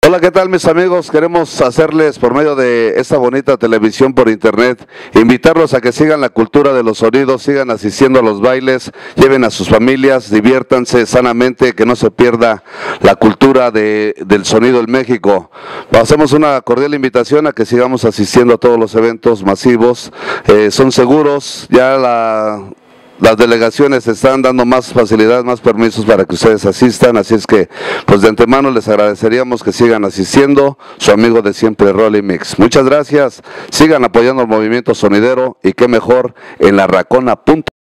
Hola, ¿qué tal mis amigos? Queremos hacerles por medio de esta bonita televisión por internet, invitarlos a que sigan la cultura de los sonidos, sigan asistiendo a los bailes, lleven a sus familias, diviértanse sanamente, que no se pierda la cultura del sonido en México. Hacemos una cordial invitación a que sigamos asistiendo a todos los eventos masivos, son seguros, ya las delegaciones están dando más facilidad, más permisos para que ustedes asistan, así es que pues de antemano les agradeceríamos que sigan asistiendo. Su amigo de siempre, Rolly Mix. Muchas gracias, sigan apoyando el movimiento sonidero y qué mejor en la Racona.